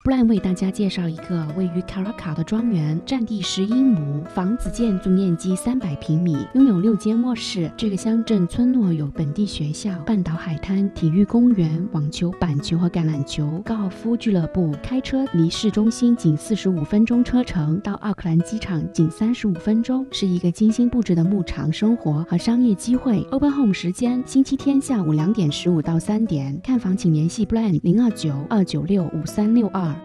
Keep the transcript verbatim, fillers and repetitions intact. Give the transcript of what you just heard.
Brian 为大家介绍一个位于卡拉卡的庄园，占地十英亩，房子建筑面积三百平米，拥有六间卧室。这个乡镇村落有本地学校、半岛海滩、体育公园、网球、板球和橄榄球、高尔夫俱乐部。开车离市中心仅四十五分钟车程，到奥克兰机场仅三十五分钟，是一个精心布置的牧场生活和商业机会。Open Home 时间：星期天下午两点十五到三点。看房请联系 Brian 零二九二九六五三六二。